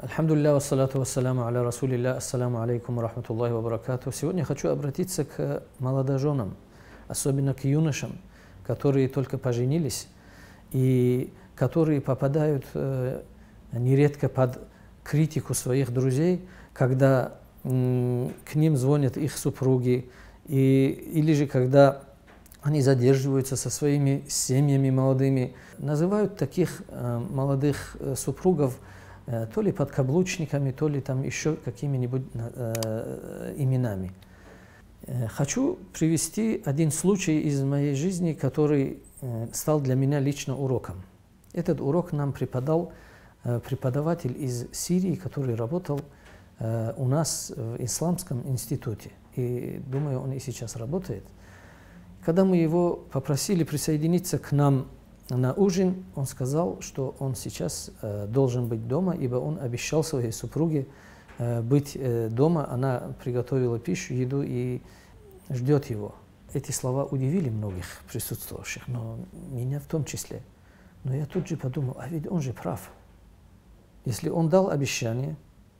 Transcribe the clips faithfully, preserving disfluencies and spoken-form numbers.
Альхамдулилля, вассалату вассаляму аля расулилля, ассаламу алейкум рахматуллахи ва баракату. Сегодня хочу обратиться к молодоженам, особенно к юношам, которые только поженились и которые попадают э, нередко под критику своих друзей, когда м, к ним звонят их супруги, и, или же когда они задерживаются со своими семьями молодыми, называют таких э, молодых э, супругов э, то ли подкаблучниками, то ли там еще какими-нибудь э, именами. Э, хочу привести один случай из моей жизни, который э, стал для меня лично уроком. Этот урок нам преподал э, преподаватель из Сирии, который работал э, у нас в Исламском институте. И думаю, он и сейчас работает. Когда мы его попросили присоединиться к нам на ужин, он сказал, что он сейчас э, должен быть дома, ибо он обещал своей супруге э, быть э, дома. Она приготовила пищу, еду и ждет его. Эти слова удивили многих присутствовавших, но меня в том числе. Но я тут же подумал, а ведь он же прав. Если он дал обещание,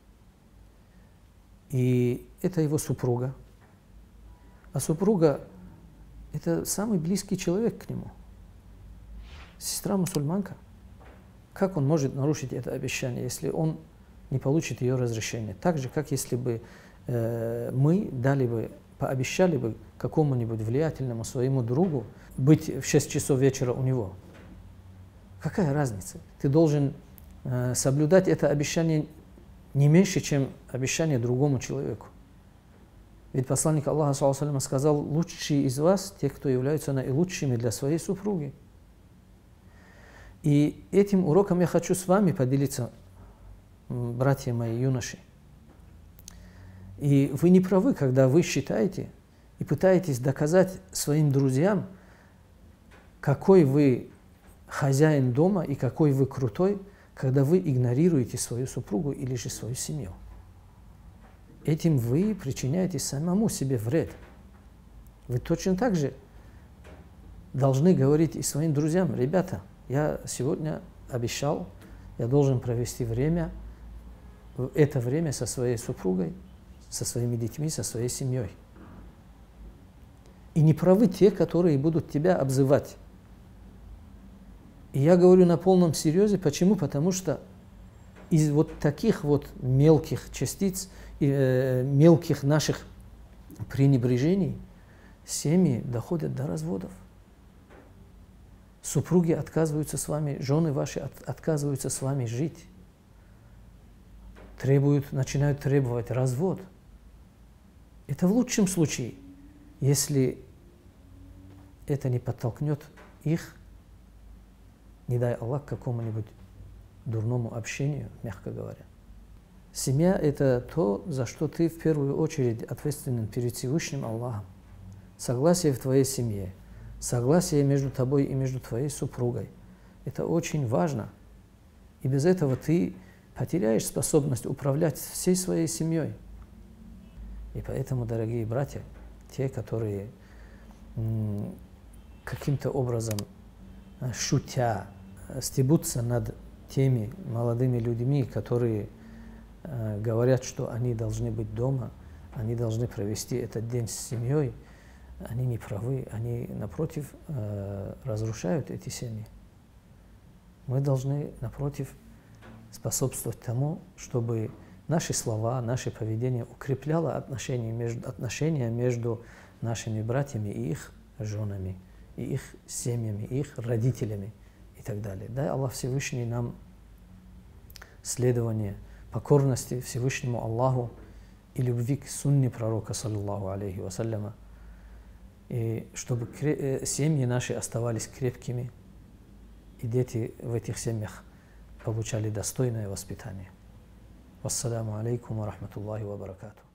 и это его супруга, а супруга – это самый близкий человек к нему. Сестра мусульманка. Как он может нарушить это обещание, если он не получит ее разрешение? Так же, как если бы э, мы дали бы, пообещали бы какому-нибудь влиятельному своему другу быть в шесть часов вечера у него. Какая разница? Ты должен э, соблюдать это обещание не меньше, чем обещание другому человеку. Ведь посланник Аллаха саллаллаху алейхи ва саллям сказал: лучшие из вас, те, кто являются наилучшими для своей супруги. И этим уроком я хочу с вами поделиться, братья мои, юноши. И вы не правы, когда вы считаете и пытаетесь доказать своим друзьям, какой вы хозяин дома и какой вы крутой, когда вы игнорируете свою супругу или же свою семью. Этим вы причиняете самому себе вред. Вы точно так же должны говорить и своим друзьям: ребята, я сегодня обещал, я должен провести время, это время со своей супругой, со своими детьми, со своей семьей. И не правы те, которые будут тебя обзывать. И я говорю на полном серьезе. Почему? Потому что из вот таких вот мелких частиц, э, мелких наших пренебрежений семьи доходят до разводов. Супруги отказываются с вами, жены ваши от, отказываются с вами жить. Требуют, начинают требовать развод. Это в лучшем случае, если это не подтолкнет их, не дай Аллах, к какому-нибудь дурному общению, мягко говоря. Семья – это то, за что ты в первую очередь ответственен перед Всевышним Аллахом. Согласие в твоей семье, согласие между тобой и между твоей супругой – это очень важно. И без этого ты потеряешь способность управлять всей своей семьей. И поэтому, дорогие братья, те, которые каким-то образом, шутя, стебутся над теми молодыми людьми, которые э, говорят, что они должны быть дома, они должны провести этот день с семьей, они не правы, они, напротив, э, разрушают эти семьи. Мы должны, напротив, способствовать тому, чтобы наши слова, наше поведение укрепляло отношения между, отношения между нашими братьями и их женами, и их семьями, и их родителями и так далее. Дай Аллах Всевышний нам следование, покорности Всевышнему Аллаху и любви к сунне пророка, саллаллаху алейхи вассаляма, и чтобы семьи наши оставались крепкими, и дети в этих семьях получали достойное воспитание. Вассаламу алейкум ва рахматуллахи ва баракату.